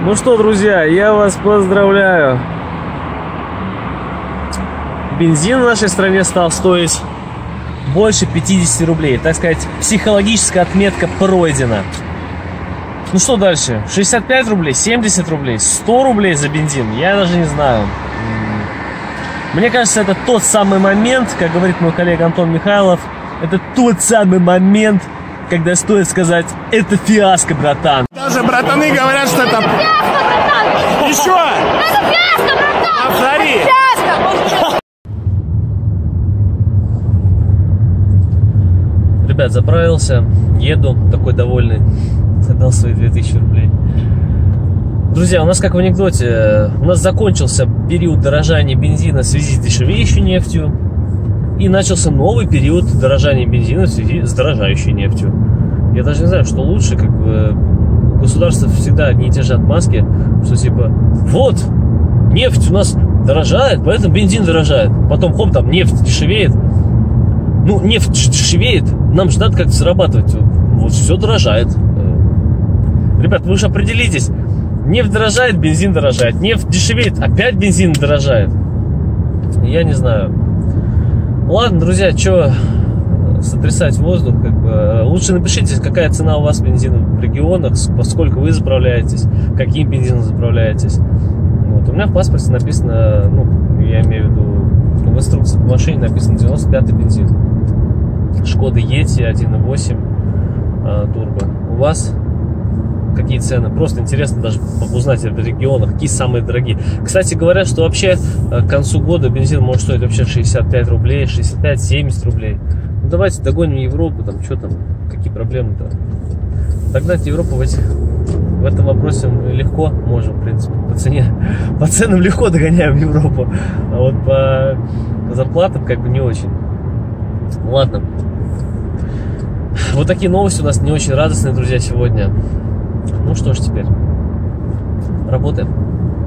Ну что, друзья, я вас поздравляю. Бензин в нашей стране стал стоить больше 50 рублей. Так сказать, психологическая отметка пройдена. Ну что дальше? 65 рублей, 70 рублей, 100 рублей за бензин? Я даже не знаю. Мне кажется, это тот самый момент, как говорит мой коллега Антон Михайлов, это тот самый момент, когда стоит сказать: это фиаско, братан. Даже братаны говорят, что это... Фиаско, братан! Еще! Это фиаско, братан! Повтори! Фиаско! Ребят, заправился, еду, такой довольный, отдал свои 2000 рублей. Друзья, у нас как в анекдоте, у нас закончился период дорожания бензина в связи с дешевеющей нефтью, и начался новый период дорожания бензина в связи с дорожающей нефтью. Я даже не знаю, что лучше, как бы у государства всегда одни и те же отмазки, что типа, вот, нефть у нас дорожает, поэтому бензин дорожает. Потом, хоп, там нефть дешевеет. Ну, нефть дешевеет, нам же надо как-то зарабатывать. Вот все дорожает. Ребят, вы же определитесь. Нефть дорожает, бензин дорожает. Нефть дешевеет, опять бензин дорожает. Я не знаю. Ладно, друзья, что сотрясать воздух, как бы. Лучше напишите, какая цена у вас бензина в регионах, поскольку вы заправляетесь, каким бензином заправляетесь. Вот. У меня в паспорте написано, ну, я имею в виду, в инструкции по машине написано 95-й бензин. Шкода Yeti 1.8 турбо. У вас какие цены? Просто интересно даже узнать в регионах, какие самые дорогие. Кстати, говорят, что вообще к концу года бензин может стоить вообще 65 рублей, 65-70 рублей. Ну давайте догоним Европу, там что там, какие проблемы-то? Догнать Европу в этом вопросе мы легко можем, в принципе, по цене. По ценам легко догоняем Европу, а вот по зарплатам как бы не очень. Ладно. Вот такие новости у нас не очень радостные, друзья, сегодня. Ну что ж теперь, работаем.